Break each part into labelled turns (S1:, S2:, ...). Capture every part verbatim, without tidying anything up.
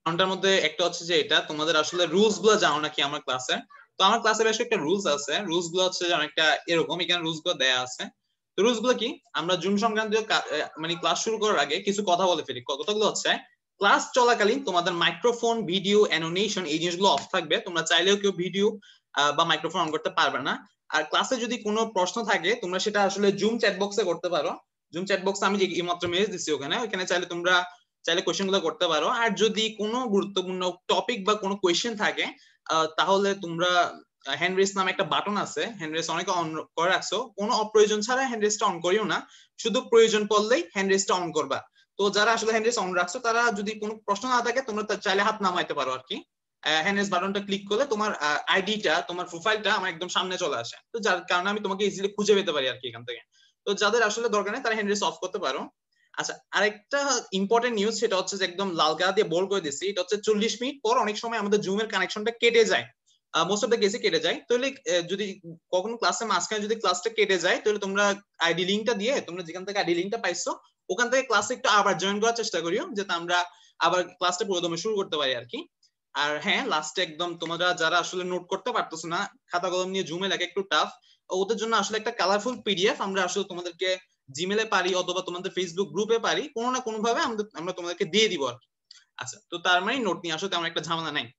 S1: কারণটার মধ্যে একটা হচ্ছে যে এটা তোমাদের আসলে রুলস গুলো জানো নাকি আমার ক্লাসে। তো আমার ক্লাসে বেশ একটা রুলস আছে, রুলস গুলো হচ্ছে যে অনেকটা এরকম, এখানে রুলস গুলো দেয়া আছে। তো রুলস গুলো কি, আমরা জুম সংক্রান্তীয় মানে ক্লাস শুরু করার আগে কিছু কথা বলে ফেলি। কতগুলো হচ্ছে, ক্লাস চলাকালীন তোমাদের মাইক্রোফোন, ভিডিও, অ্যানোনেশন এই জিনিসগুলো অফ থাকবে। তোমরা চাইলেও কেউ ভিডিও বা মাইক্রোফোন অন করতে পারবে না। আর ক্লাসে যদি কোনো প্রশ্ন থাকে তোমরা সেটা আসলে জুম চ্যাট বক্সে করতে পারো। জুম চ্যাট বক্সে আমি যে এইমাত্র মেসেজ দিচ্ছি ওখানে, ওখানে চাইলে তোমরা চাইলে কোয়েশ্চেন গুলো করতে পারো। আর যদি কোনো গুরুত্বপূর্ণ টপিক বা কোনো কোয়েশ্চেন থাকে তাহলে তোমরা হ্যান্ড রেস নামে একটা বাটন আছে, হ্যান্ড রেস অনেকে অন করে রাখছো, কোনো অপ্রয়োজন ছাড়া হ্যান্ড রেসটা অন করিও না, শুধু প্রয়োজন পড়লেই হ্যান্ড রেসটা অন করবা। তো যারা আসলে হ্যান্ড রেস অন রাখছো তারা যদি কোনো প্রশ্ন না থাকে তোমরা চাইলে হাত নামাইতে পারো আর কি। হ্যান্ড রেস বাটনটা ক্লিক করলে তোমার আইডিটা, তোমার প্রোফাইলটা আমার একদম সামনে চলে আসে, তো যার কারণে আমি তোমাকে ইজিলি খুঁজে পেতে পারি আর কি এখান থেকে। তো যাদের আসলে দরকার নেই তারা হ্যান্ড রেস অফ করতে পারো। আচ্ছা, আরেকটা ইম্পর্টেন্ট নিউজ, সেটা হচ্ছে যে একদম লাল কালা দিয়ে বোল্ড করে দিচ্ছি, এটা হচ্ছে চল্লিশ মিনিট পর অনেক সময় আমাদের জুমের কানেকশনটা কেটে যায়, মোস্ট অফ দ্য কেসে কেটে যায়। তাহলে যদি কখনো ক্লাসের মাঝখানে যদি ক্লাসটা কেটে যায় তাহলে তোমরা আইডি লিঙ্কটা দিয়ে, তোমরা যেখান থেকে আইডি লিঙ্কটা পাইছো ওখান থেকে ক্লাসে একটু আবার জয়েন করার চেষ্টা করিও, যাতে আমরা আবার ক্লাসটা পুরোদমে শুরু করতে পারি আর কি। আর হ্যাঁ, লাস্টে একদম তোমরা যারা আসলে নোট করতে পারতেছো না, খাতা কলম নিয়ে জুমে লেখা একটু টাফ, ওদের জন্য আসলে একটা কালারফুল পিডিএফ আমরা আসলে তোমাদেরকে জিমেলে পারি অথবা তোমাদের ফেসবুক গ্রুপে পারি, কোনো না কোনো ভাবে আমরা তোমাদেরকে দিয়ে দিব আর কি। আচ্ছা, তো তার মানে নোট নিয়ে আসলে তেমন একটা ঝামেলা নাই।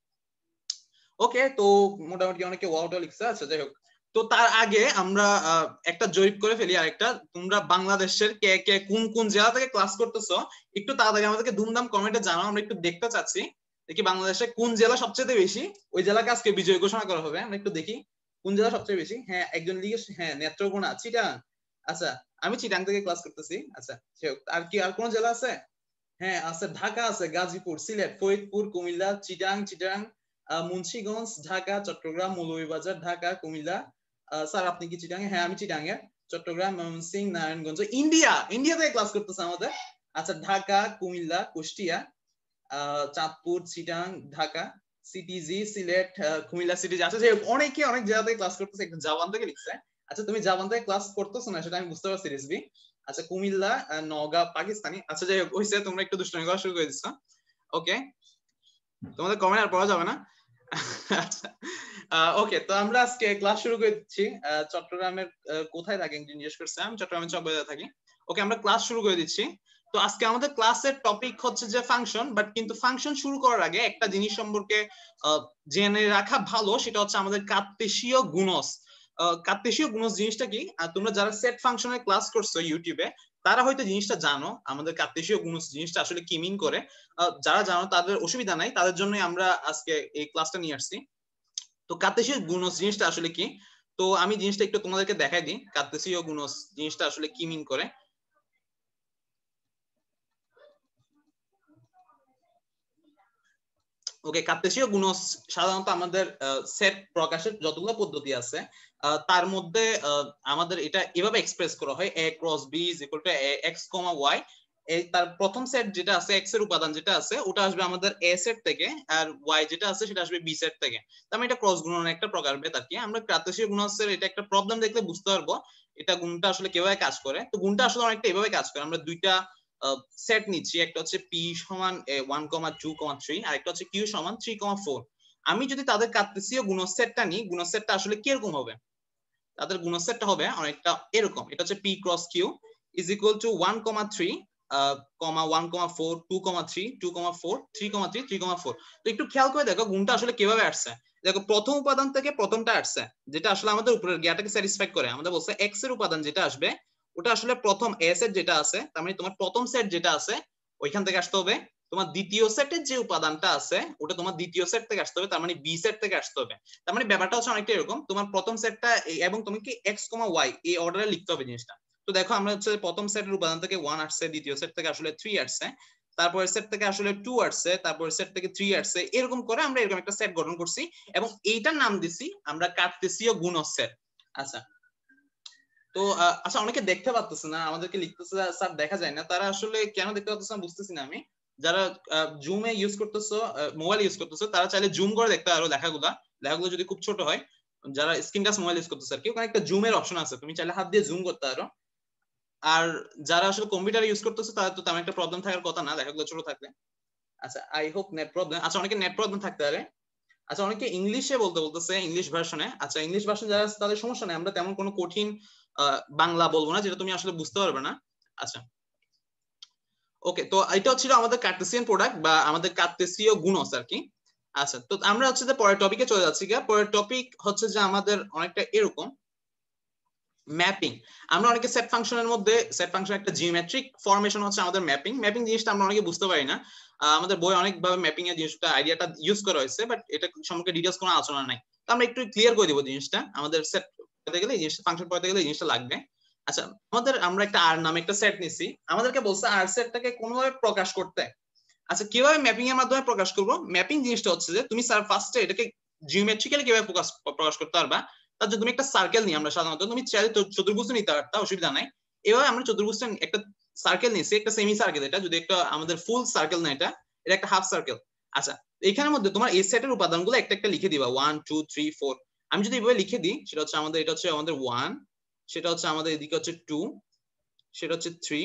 S1: ওকে, তো মোটামুটি অনেকে ওয়াওটা লিখছে। আচ্ছা, যাই হোক, তো তার আগে আমরা একটা জরিপ করে ফেলি। আরেকটা, তোমরা বাংলাদেশের কে কে কোন কোন জেলা থেকে ক্লাস করতেছো একটু তাড়াতাড়ি আমাদেরকে ধুমধাম কমেন্টে জানাও, আমরা একটু দেখতে চাচ্ছি দেখি বাংলাদেশে কোন জেলা সবচেয়ে বেশি, ওই জেলাকে আজকে বিজয় ঘোষণা করা হবে। আমরা একটু দেখি কোন জেলা সবচেয়ে বেশি। হ্যাঁ, একজন লিখেছে, হ্যাঁ নেত্রকোনা, চিটাং। আচ্ছা, আমি চিটাং থেকে ক্লাস করতেছি। আচ্ছা, আর কি আর কোন জেলা আছে? হ্যাঁ আছে, ঢাকা আছে, গাজীপুর, সিলেট, ফরিদপুর, কুমিল্লা, চিটাং চিটাং মুন্সিগঞ্জ, ঢাকা, চট্টগ্রাম, মৌলভীবাজার, ঢাকা, কুমিল্লা। স্যার আপনি কি চিটাং? হ্যাঁ আমি চিটাং এর। চট্টগ্রাম, ময়মনসিংহ, নারায়ণগঞ্জ, ইন্ডিয়া ইন্ডিয়া থেকে ক্লাস করতেছে আমাদের। আচ্ছা, ঢাকা, কুমিল্লা, কুষ্টিয়া, চাঁদপুর, চিটাং, ঢাকা, সিটিজি, সিলেট, কুমিল্লা সিটিজি। আচ্ছা, অনেকে অনেক জায়গা থেকে ক্লাস করতেছে। জাপান থেকে লিখছে। আচ্ছা, তুমি জাপান থেকে ক্লাস করতেছো না সেটা আমি বুঝতে পারছি রিসবি। আচ্ছা, কুমিল্লা, নওগাঁ, পাকিস্তানি। আচ্ছা, যাই হোক, হইছে, তোমরা একটু দুষ্টামি করা শুরু করে দিচ্ছ। ওকে, তোমাদের কমেন্ট আর পড়া যাবে না। আচ্ছা, ওকে, তো আমরা আজকে ক্লাস শুরু করে দিচ্ছি। চট্টগ্রামের কোথায় থাকেন জিজ্ঞেস করছে, আমি চট্টগ্রামের চকবাজারে থাকি। ওকে, আমরা ক্লাস শুরু করে দিচ্ছি। তো আজকে আমাদের ক্লাসের টপিক হচ্ছে যে ফাংশন, বাট কিন্তু ফাংশন শুরু করার আগে একটা জিনিস সম্পর্কে জেনে রাখা ভালো, সেটা হচ্ছে আমাদের কার্তেশীয় গুণজ। কার্তেশীয় গুণজ জিনিসটা কি? তোমরা যারা সেট ফাংশনের ক্লাস করছো ইউটিউবে তারা হয়তো জিনিসটা জানো, আমাদের কার্তেশীয় গুণজ জিনিসটা আসলে কি মিন করে। যারা জানো তাদের অসুবিধা নাই, তাদের জন্যই আমরা আজকে এই ক্লাসটা নিয়ে আসছি। তো কার্তেশীয় গুণজ জিনিসটা আসলে কি, তো আমি জিনিসটা একটু তোমাদেরকে দেখাই দিই কার্তেশীয় গুণজ জিনিসটা আসলে কি মিন করে। ওকে, কার্তেশীয় গুণজ সাধারণত আমাদের সেট প্রকাশের যতগুলো পদ্ধতি আছে তার মধ্যে আমাদের এটা এভাবে এক্সপ্রেস করা হয়, a cross b is equal to x, y। এই তার প্রথম সেট যেটা আছে, x এর উপাদান যেটা আছে ওটা আসবে আমাদের a সেট থেকে, আর y যেটা আছে সেটা আসবে b সেট থেকে। তার মানে এটা ক্রস গুণনের একটা প্রকারভেদ আর কি। আমরা কার্তেশীয় গুণজের এটা একটা প্রবলেম দেখলে বুঝতে পারবো এটা গুণটা আসলে কিভাবে কাজ করে। তো গুণটা আসলে অনেকটা এভাবে কাজ করে, আমরা দুইটা সেট নিচ্ছি, একটা হচ্ছে p সমান one comma two comma three, আর একটা হচ্ছে q সমান থ্রি কমা ফোর। আমি যদি তাদের কার্তেশীয় গুণসেটটা নিই, গুণসেটটা আসলে কিরকম হবে? তাদের গুণসেটটা হবে অনেকটা এরকম। এটা হচ্ছে p cross q is equal to one comma three comma one comma four, two comma three, two comma four, three comma three, three comma four. তো একটু খেয়াল করে দেখো গুণটা আসলে কিভাবে আসছে। দেখো, প্রথম উপাদান থেকে প্রথমটা আসছে, যেটা আসলে আমাদের উপরের জ্ঞাটাকে স্যাটিসফাই করে। আমাদের বলছে x এর উপাদান যেটা আসবে ওটা আসলে প্রথম a সেট যেটা আছে, তার মানে তোমার প্রথম সেট যেটা আছে ওইখান থেকে আসতে হবে। তোমার দ্বিতীয় সেটের যে উপাদানটা আছে ওটা তোমার দ্বিতীয় সেট থেকে আসতে হবে, তার মানে বি সেট থেকে আসতে হবে। তার মানে ব্যাপারটা হচ্ছে অনেকটা এরকম, তোমার প্রথম সেটটা এবং তুমি কি এক্স কমা ওয়াই এই অর্ডারে লিখতে হবে জিনিসটা। তো দেখো, আমরা হচ্ছে প্রথম সেটের উপাদান থেকে ওয়ান আসছে, দ্বিতীয় সেট থেকে আসলে থ্রি আসছে, তারপরের সেট থেকে আসলে টু আসছে, তারপরের সেট থেকে থ্রি আসছে, এরকম করে আমরা এরকম একটা সেট গঠন করছি এবং এইটার নাম দিছি আমরা কার্তেশীয় গুণজ সেট। আচ্ছা, তো আচ্ছা, অনেকে দেখতে পাচ্তেছে না, আমাদেরকে লিখতেছে স্যার দেখা যায় না, তারা আসলে কেন দেখতে পাচ্তেছে না বুঝতেছি না আমি। যারা জুমে ইউজ করতেছো, মোবাইল ইউজ করতেছো, তারা চাইলে জুম করে দেখতে পারো লেখাগুলা। লেখাগুলো যদি খুব ছোট হয়, যারা স্ক্রিন টাচ মোবাইল ইউজ করতেছে আর কি, ওখানে একটা জুমের অপশন আছে, তুমি চাইলে হাত দিয়ে জুম করতে পারো। আর যারা আসলে কম্পিউটার ইউজ করতেছে তাদের তো তেমন একটা প্রবলেম থাকার কথা না লেখাগুলো ছোট থাকলে। আচ্ছা আই হোপ নেট প্রবলেম, আচ্ছা অনেকে নেট প্রবলেম থাকতে পারে। আচ্ছা অনেকে ইংলিশে বলতে বলতেছে, ইংলিশ ভার্সনে। আচ্ছা ইংলিশ ভার্সন যারা আছে তাদের সমস্যা নেই, আমরা তেমন কোনো কঠিন বাংলা বলবো না যেটা তুমি আসলে বুঝতে পারবে না। আচ্ছা ওকে, তো এটা ছিল আমাদের কার্টেসিয়ান প্রোডাক্ট বা আমাদের কার্টেসীয় গুণজ আর কি। আচ্ছা তো আমরা হচ্ছে যে পরের টপিকে চলে যাচ্ছি। পরের টপিক হচ্ছে যে আমাদের অনেকটা এরকম ম্যাপিং। আমরা অনেকে সেট ফাংশনের মধ্যে, সেট ফাংশন একটা জিওমেট্রিক ফরমেশন হচ্ছে আমাদের ম্যাপিং। ম্যাপিং জিনিসটা আমরা অনেকে বুঝতে পারি না, আমাদের বই অনেকভাবে ম্যাপিং এর জিনিসটা আইডিয়াটা ইউজ করা হয়েছে, বাট এটা সম্পর্কে ডিটেইলস কোনো আলোচনা নাই। তো আমরা একটু ক্লিয়ার করে দিব জিনিসটা, আমাদের সেট পড়তে গেলে এই জিনিসটা, ফাংশন পড়তে গেলে এই জিনিসটা লাগবে। আচ্ছা আমাদের আমরা একটা আর নামে একটা সেট নিছি, আমাদেরকে বলছে আর সেটটাকে কোনোভাবে প্রকাশ করতে। আচ্ছা কিভাবে ম্যাপিং এর মাধ্যমে প্রকাশ করব? ম্যাপিং জিনিসটা হচ্ছে যে তুমি স্যার ফার্স্টে এটাকে জিওমেট্রিক্যালি কিভাবে প্রকাশ প্রকাশ করতে পারবা। তার জন্য তুমি একটা সার্কেল নিয়ে, আমরা সাধারণত তুমি চাইলে চতুর্ভুজ নিতে পারতা, অসুবিধা নাই। এভাবে আমরা চতুর্ভুজটা একটা সার্কেল নিয়েছি, একটা সেমি সার্কেল, এটা যদি একটা আমাদের ফুল সার্কেল না, এটা এটা একটা হাফ সার্কেল। আচ্ছা এখানের মধ্যে তোমার এই সেটের উপাদানগুলো একটা একটা লিখে দিবা, ওয়ান টু থ্রি ফোর। আমি যদি এভাবে লিখে দিই, সেটা হচ্ছে আমাদের, এটা হচ্ছে আমাদের ওয়ান, সেটা হচ্ছে আমাদের এদিকে হচ্ছে টু, সেটা হচ্ছে থ্রি,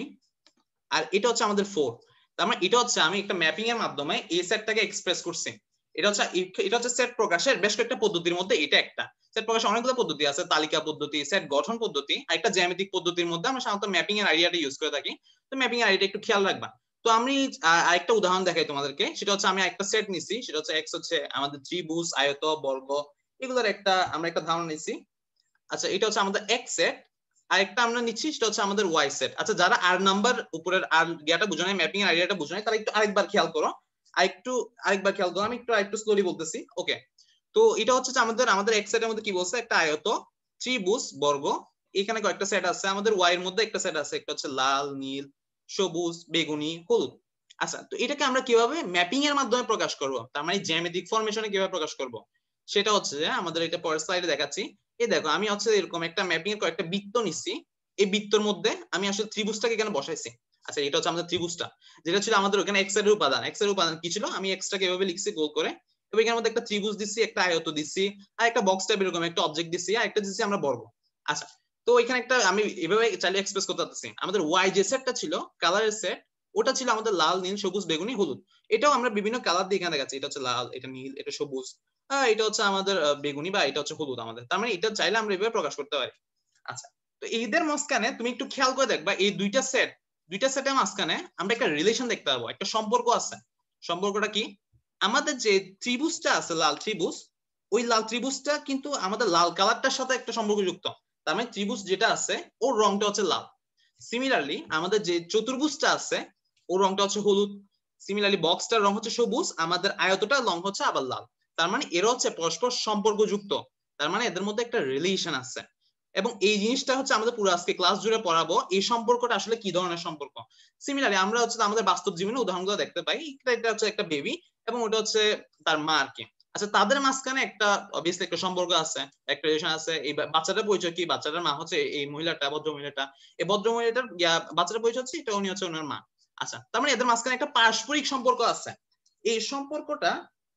S1: আর এটা হচ্ছে আমাদের ফোর। তার মানে এটা হচ্ছে আমি একটা ম্যাপিং এর মাধ্যমে এই সেটটাকে এক্সপ্রেস করছি। এটা হচ্ছে এটা হচ্ছে সেট প্রকাশের বেশ কয়েকটা পদ্ধতির মধ্যে এটা একটা। সেট প্রকাশের অনেকগুলো পদ্ধতি আছে, তালিকা পদ্ধতি, সেট গঠন পদ্ধতি, আর একটা জ্যামিতিক পদ্ধতির মধ্যে আমরা সাধারণত ম্যাপিং এর আইডিয়াটা ইউজ করে থাকি। তো ম্যাপিং এর আইডিয়া একটু খেয়াল রাখবা। তো আমি আরেকটা উদাহরণ দেখাই তোমাদেরকে, সেটা হচ্ছে আমি একটা সেট নিছি, সেটা হচ্ছে এক্স হচ্ছে আমাদের ত্রিভুজ, আয়ত, বর্গ, এগুলোর একটা আমরা একটা ধারণা নিছি। আচ্ছা এটা হচ্ছে আমাদের এক্স সেট, আরেকটা আমরা নিচ্ছি সেটা হচ্ছে আমাদের ওয়াই সেট। আচ্ছা যারা আর নাম্বার উপরের আর ইয়াটা বুঝো না, ম্যাপিং এর আইডিয়াটা বুঝো না, তারা একটু আরেকবার খেয়াল করো, আরেকটু আরেকবার খেয়াল করো, আমি একটু আরেকটু স্লোলি বলতেছি। ওকে, তো এটা হচ্ছে আমাদের আমাদের এক্স সেটের মধ্যে কি বলছে, একটা আয়ত, ত্রিভুজ, বর্গ, এখানে কয়েকটা সেট আছে। আমাদের ওয়াই এর মধ্যে একটা সেট আছে, একটা হচ্ছে লাল, নীল, সবুজ, বেগুনি, হলুদ। আচ্ছা তো এটাকে আমরা কিভাবে ম্যাপিং এর মাধ্যমে প্রকাশ করব, তার মানে জ্যামিতিক ফরমেশনে কিভাবে প্রকাশ করব, সেটা হচ্ছে যে আমাদের এটা পরের স্লাইডে দেখাচ্ছি। এই দেখো আমি হচ্ছে এরকম একটা ম্যাপিং এর কয়েকটা বৃত্ত নিচ্ছি, এই বৃত্তর মধ্যে আমি আসলে ত্রিভুজটাকে এখানে বসাইছি। আচ্ছা এটা হচ্ছে আমাদের ত্রিভুজটা, যেটা ছিল আমাদের ওখানে এক্স এর উপাদান। এক্স এর উপাদান কি ছিল, আমি এক্সটাকে এভাবে লিখছি গোল করে, এবং এখানের মধ্যে একটা ত্রিভুজ দিচ্ছি, একটা আয়ত দিচ্ছি, আর একটা বক্স টাইপ এরকম একটা অবজেক্ট দিচ্ছি, আর একটা দিচ্ছি আমরা বর্গ। আচ্ছা তো এখানে একটা আমি এভাবে চাইলে এক্সপ্রেস করতে পারতেছি। আমাদের ওয়াই যে সেটটা ছিল, কালারের সেট, ওটা ছিল আমাদের লাল, নীল, সবুজ, বেগুনি, হলুদ। এটাও আমরা বিভিন্ন কালার দিয়ে এখানে দেখাচ্ছি, এটা হচ্ছে লাল, এটা নীল, এটা সবুজ, এটা হচ্ছে আমাদের বেগুনি, বা এটা হচ্ছে হলুদ আমাদের। তার মানে এটা চাইলে আমরা এভাবে প্রকাশ করতে পারি। আচ্ছা তো এদের মাঝখানে তুমি একটু খেয়াল করে দেখবা, এই দুইটা সেট, দুইটা সেটের মাঝখানে আমরা একটা রিলেশন দেখতে পাবো, একটা সম্পর্ক আছে। সম্পর্কটা কি, আমাদের যে ত্রিভুজটা আছে, লাল ত্রিভুজ, ওই লাল ত্রিভুজটা কিন্তু আমাদের লাল কালারটার সাথে একটা সম্পর্কযুক্ত। তার মানে ত্রিভুজ যেটা আছে ওর রংটা হচ্ছে লাল। সিমিলারলি আমাদের যে চতুর্ভুজটা আছে ওর রংটা হচ্ছে হলুদ। সিমিলারলি বক্সটার রং হচ্ছে সবুজ, আমাদের আয়তটার রং হচ্ছে আবার লাল। তার মানে এরা হচ্ছে পরস্পর সম্পর্কযুক্ত, তার মানে এদের মধ্যে একটা রিলেশন আছে। এবং এই জিনিসটা হচ্ছে আমাদের পুরো আজকে ক্লাস জুড়ে পড়াবো, এই সম্পর্কটা আসলে কি ধরনের সম্পর্ক। সিমিলারলি আমরা হচ্ছে আমাদের বাস্তব জীবনে উদাহরণগুলো দেখতে পাই, এটা হচ্ছে একটা বেবি এবং ওটা হচ্ছে তার মা আর কি। আচ্ছা তাদের মাঝখানে একটা অবভিয়াসলি একটা সম্পর্ক আছে, একটা রিলেশন আছে। এই বাচ্চাটার পরিচয় কি, বাচ্চাটার মা হচ্ছে এই মহিলাটা, ভদ্র মহিলাটা, এই ভদ্র মহিলাটার বাচ্চাটার পরিচয় হচ্ছে এটা, উনি হচ্ছে ওনার মা। আচ্ছা তার মানে এদের মাঝখানে একটা পারস্পরিক সম্পর্ক আছে। এই সম্পর্কটা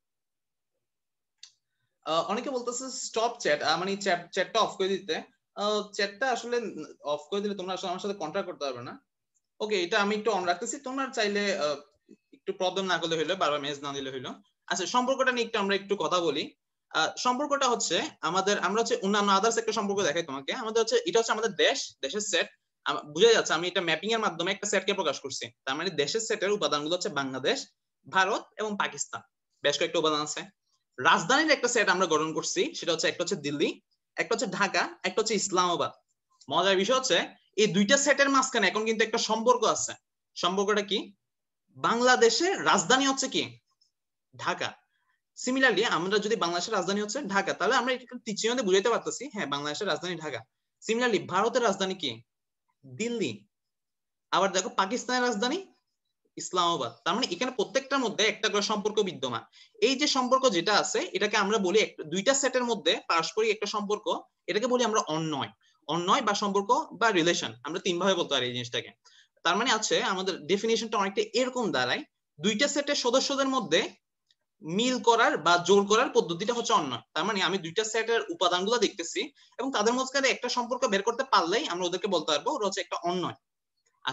S1: অনেকে বলতেছে স্টপ চ্যাট, মানে চ্যাটটা অফ করে দিতে। চ্যাটটা আসলে অফ করে দিলে তোমরা আসলে আমার সাথে কন্ট্যাক্ট করতে পারবে না। ওকে এটা আমি একটু অন রাখতেছি, তোমরা চাইলে একটু প্রবলেম না করলে হইলো, বারবার মেসেজ না দিলে হইলো। আচ্ছা সম্পর্কটা নিয়ে একটু আমরা একটু কথা বলি। সম্পর্কটা হচ্ছে আমাদের, আমরা হচ্ছে অন্যান্য আদার্স একটা সম্পর্ক দেখাই তোমাকে। আমাদের হচ্ছে এটা হচ্ছে আমাদের দেশ, দেশের সেট, বুঝা যাচ্ছে আমি এটা ম্যাপিং এর মাধ্যমে একটা সেটকে প্রকাশ করছি। তার মানে দেশের সেটের উপাদানগুলো হচ্ছে বাংলাদেশ, ভারত এবং পাকিস্তান, বেশ কয়েকটা উপাদান আছে। রাজধানীর একটা সেট আমরা গঠন করছি, সেটা হচ্ছে একটা হচ্ছে দিল্লি, একটা হচ্ছে ঢাকা, একটা হচ্ছে ইসলামাবাদ। মজার বিষয় হচ্ছে এই দুইটা সেটের মাঝখানে এখন কিন্তু একটা সম্পর্ক আছে। সম্পর্কটা কি, বাংলাদেশের রাজধানী হচ্ছে কি, ঢাকা। সিমিলারলি আমরা যদি বাংলাদেশের রাজধানী হচ্ছে ঢাকা, তাহলে আমরা এটা চিহ্ন বুঝাইতে পারতেছি, হ্যাঁ বাংলাদেশের রাজধানী ঢাকা। সিমিলারলি ভারতের রাজধানী কি, দিল্লি। আবার দেখো পাকিস্তানের রাজধানী ইসলামাবাদ। তার মানে এখানে প্রত্যেকটার মধ্যে একটা করে সম্পর্ক বিদ্যমান। এই যে সম্পর্ক যেটা আছে এটাকে আমরা বলি, দুইটা সেটের মধ্যে পারস্পরিক একটা সম্পর্ক, এটাকে বলি আমরা অন্বয়। অন্বয় বা সম্পর্ক বা রিলেশন, আমরা তিন ভাবে বলতে পারি এই জিনিসটাকে। তার মানে আছে আমাদের ডেফিনিশনটা অনেকটা এরকম দাঁড়ায়, দুইটা সেটের সদস্যদের মধ্যে মিল করার বা জোর করার পদ্ধতিটা হচ্ছে অন্বয়। তার মানে আমি দুইটা সেটের উপাদানগুলো দেখতেছি এবং তাদের মধ্যে একটা সম্পর্ক বের করতে পারলেই আমরা ওদেরকে বলতে পারবো ওরা হচ্ছে একটা অন্বয়। আচ্ছা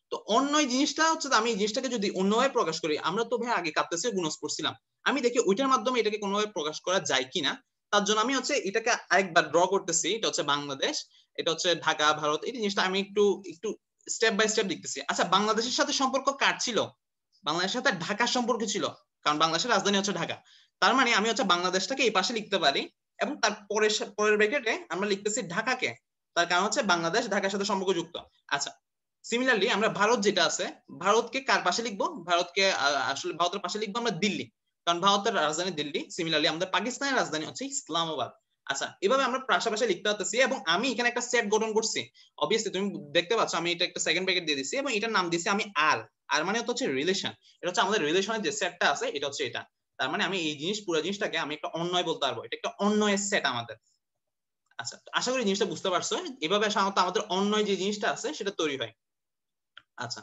S1: তো অন্যয় জিনিসটা হচ্ছে আমি এই জিনিসটাকে যদি অন্যভাবে প্রকাশ করি, আমরা তো ভাই আগে কাটতেছে গুণজ পড়ছিলাম, আমি দেখি ওইটার মাধ্যমে এটাকে কোনোভাবে প্রকাশ করা যায় কিনা। তার জন্য আমি হচ্ছে এটাকে আরেকবার ড্র করতেছি। এটা হচ্ছে বাংলাদেশ, এটা হচ্ছে ঢাকা ভারত। এই জিনিসটা আমি একটু একটু স্টেপ বাই স্টেপ লিখতেছি। আচ্ছা, বাংলাদেশের সাথে সম্পর্ক কার ছিল? বাংলাদেশের সাথে ঢাকার সম্পর্ক ছিল, কারণ বাংলাদেশের রাজধানী হচ্ছে ঢাকা। তার মানে আমি হচ্ছে বাংলাদেশটাকে এই পাশে লিখতে পারি এবং তার পরের পরের ব্র্যাকেটে আমরা লিখতেছি ঢাকাকে, তার কারণ হচ্ছে বাংলাদেশ ঢাকার সাথে সম্পর্কযুক্ত। আচ্ছা, সিমিলারলি আমরা ভারত যেটা আছে, ভারতকে কার পাশে লিখবো? ভারতকে আসলে ভারতের পাশে লিখবো আমরা দিল্লি, কারণ ভারতের রাজধানী দিল্লি। সিমিলারলি আমাদের পাকিস্তানের রাজধানী হচ্ছে ইসলামাবাদ। আচ্ছা, এভাবে আমরা পাশাপাশি লিখতে পারতেছি এবং আমি এখানে একটা সেট গঠন করছি। অবভিয়াসলি তুমি দেখতে পাচ্ছ আমি এটা একটা সেকেন্ড ব্র্যাকেট দিয়ে দিছি এবং এটার নাম দিছি আমি আর। আর মানে হচ্ছে রিলেশন। এটা হচ্ছে আমাদের রিলেশনের যে সেটটা আছে, এটা হচ্ছে এটা। তার মানে আমি এই জিনিস পুরো জিনিসটাকে আমি একটা অন্যয় বলতে পারবো, এটা একটা অন্যয়ের সেট আমাদের। আচ্ছা, আশা করি জিনিসটা বুঝতে পারছো। এভাবে সাধারণত আমাদের অন্যয় যে জিনিসটা আছে সেটা তৈরি হয়। আচ্ছা,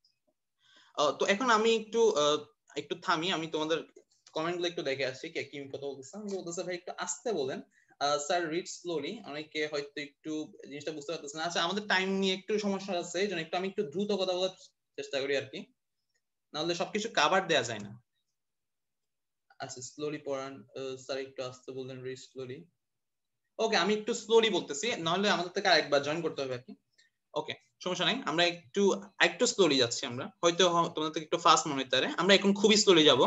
S1: তো এখন আমি একটু একটু থামি, আমি তোমাদের কমেন্ট গুলো একটু দেখে আসছি কে কি কথা বলতেছে। আমি বলতেছে ভাই একটু আস্তে বলেন, স্যার রিড স্লোলি, অনেকে হয়তো একটু জিনিসটা বুঝতে পারতেছে না। আচ্ছা, আমাদের টাইম নিয়ে একটু সমস্যা আছে, এই জন্য একটু আমি একটু দ্রুত কথা বলার চেষ্টা করি আর কি, নাহলে সবকিছু কভার দেয়া যায় না। আচ্ছা, স্লোলি পড়ান স্যার, একটু আস্তে বললেন, রিড স্লোলি। ওকে, আমি একটু স্লোলি বলতেছি, নাহলে আমাদের থেকে আরেকবার জয়েন করতে হবে আর কি। ওকে, সমস্যা নাই, আমরা একটু একটু স্লোলি যাচ্ছি। আমরা হয়তো তোমাদের থেকে একটু ফাস্ট মনে হতে পারে, আমরা এখন খুবই স্লোলি যাব।